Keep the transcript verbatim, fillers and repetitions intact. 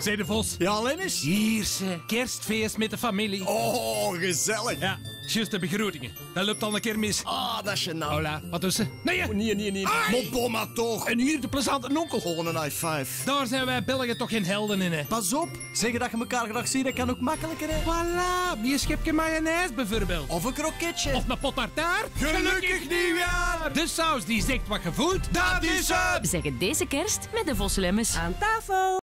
Zeg de Vos. Ja, Lennis? Hier, ze. Kerstfeest met de familie. Oh, gezellig. Ja, juist de begroetingen. Dat loopt al een keer mis. Ah, dat is je naam. Hola, wat tussen? Nee, Oh, nee, nee, nee. Ai. Mopoma toch. En hier de plezante onkel. Gewoon een high five. Daar zijn wij Belgen toch geen helden in, hè? Pas op, zeggen dat je elkaar graag ziet, dat kan ook makkelijker, hè. Voilà, wie een schepje mayonaise bijvoorbeeld. Of een kroketje. Of een pot tartaar. Gelukkig nieuwjaar! De saus die zegt wat je voelt, dat is het! Zeg het deze kerst met de Voslemmers. Aan tafel!